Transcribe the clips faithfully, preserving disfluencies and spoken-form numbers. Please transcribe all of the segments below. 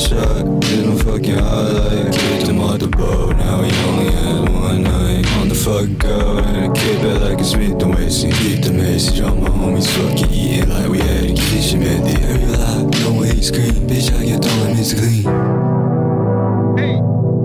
shot, did him fucking highlight. Kicked him out the boat, now he only has one night. On the fucking go, and I kick back like a Smith and Wesson. Keep the message on my homies fucking eating like we had a kitchen method. Every lie, no way you scream, bitch I get thrown and it's clean. Hey.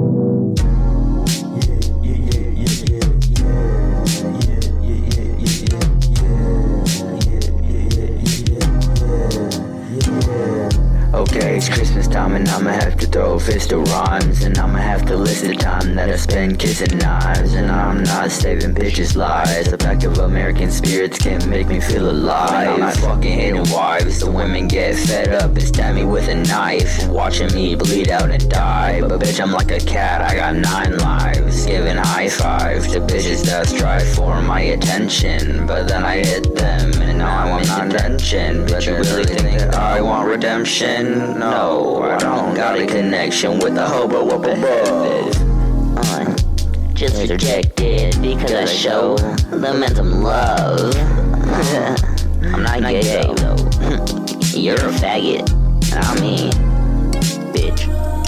Okay, it's Christmas time and I'ma have to throw a fist of rhymes. And I'ma have to list the time that I spend kissing knives. And I'm not saving bitches' lives. The fact of American spirits can make me feel alive. I'm not fucking hating wives. The women get fed up and stab me with a knife, watching me bleed out and die. But bitch, I'm like a cat, I got nine lives. Giving high fives to bitches that strive for my attention. But then I hit them and now I want attention. But you really think that I want redemption? No, I don't got a connection with the hobo up above. Uh, just rejected because I show them some love. I'm not gay though. You're a faggot. I mean, bitch.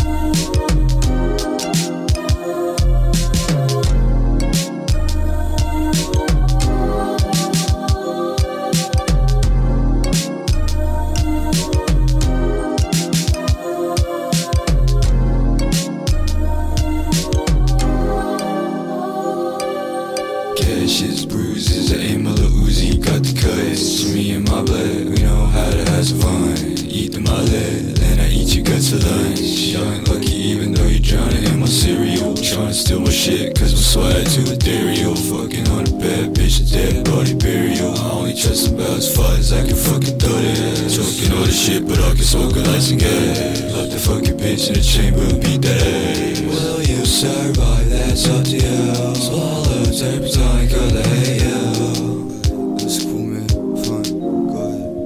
Shit's bruises, I aim a little Uzi, got the cuts. Me and my blood, we know how to have some fun. Eat the mullet, then I eat your guts for lunch. Y'all ain't lucky even though you're drowning in my cereal. Tryna steal my shit cause I'm swag to a Dario. Fucking on a bad bitch, a dead body burial. I only trust about as far as I can fucking throw that. Talking all this shit but I can smoke a lights and gas. Love the fucking bitch in the chamber, beat that ass. Will you survive? That's up to you. Swallow turpentine, cause I hate you. That's cool, man. Fun. Go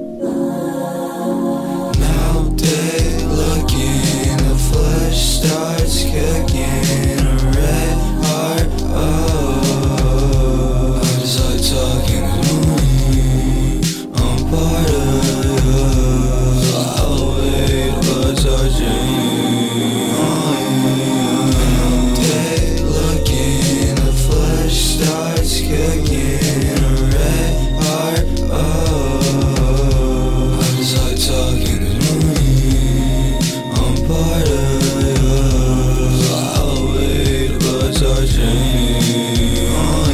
ahead. Now they looking, the flesh starts cooking. A red heart, oh. I just like talking to me. I'm part of you. I'll wait for touching you. Starts cooking a red heart, oh. I just like talking to me. I'm part of you. I'll wait for touching you.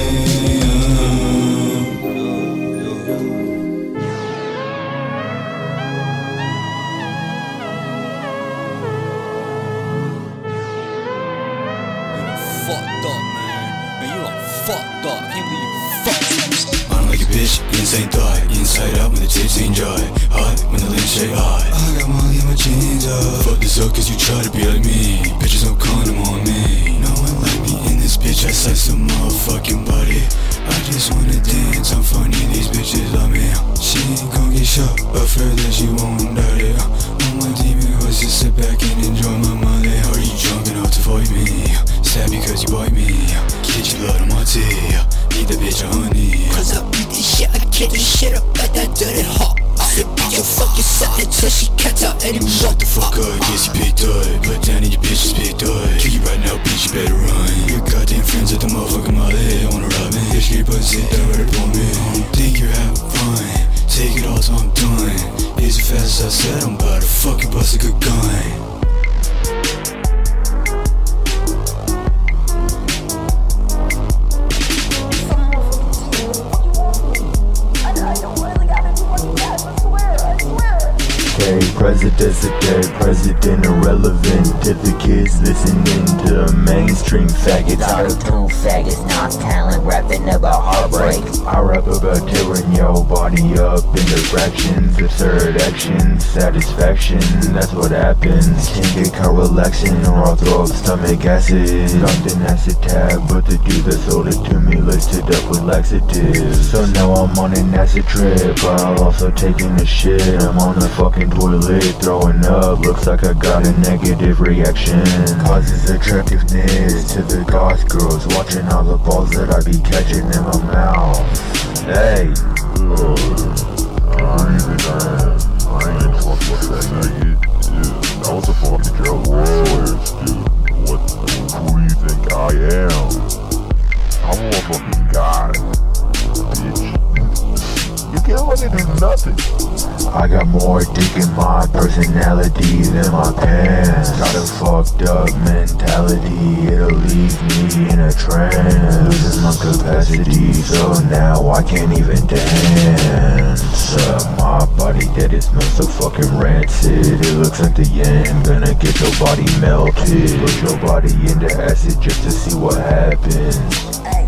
Fucked up, man. Man, you are fucked up. I can't believe you fucked up. I'm like a bitch, insane thought. Inside out when the tits ain't dry. Hot when the lips say hot. I got money in my jeans up. Fuck this up cause you try to be like me. Bitches no condom on me. No one like me in this bitch. I slice some motherfucking body. I just wanna dance, I'm funny, these bitches love me. She ain't gon' get shot, but for that she won't dirty. All my demon horses sit back and enjoy my money. Are you drunk enough to avoid me? Sad because you bite me. Get your blood on my tea. Need the bitch a honey. Cause I beat this shit, I get this shit up at that dirty hot. I said bitch, you fuck yourself until she can't tell anymore. Shut the fuck up, guess you picked up. Put down in your bitch is picked up. Kick you right now, bitch, you better run. Your goddamn friends at the motherfucking molly wanna rob me. Bitch, get pussy, that better pull me. Think you're having fun, take it all till I'm done. It's fast as I said, I'm about to fucking bust a good gun. President's a dead president, irrelevant to the kids listening to mainstream faggots. Auto-tune faggots, not talent, rapping about heartbreak. I rap about tearing your body up into fractions, absurd actions, satisfaction, that's what happens. Can't get caught relaxing or I'll throw up stomach acid. Dumped an acid tab, but the dude that sold it to me laced it up with laxatives. So now I'm on an acid trip, but I'm also taking a shit. I'm on the fucking toilet, throwing up, looks like I got a negative reaction. Causes attractiveness to the goth girls, watching all the balls that I be catching in my mouth. Hey, uh, I ain't even, uh, I ain't even talking about that, you, dude, that was a fucking joke. I got more dick in my personality than my pants. Got a fucked up mentality, it'll leave me in a trance. Losing my capacity, so now I can't even dance. Uh, my body dead, it smells so fucking rancid. It looks like the end, gonna get your body melted. Put your body into acid just to see what happens.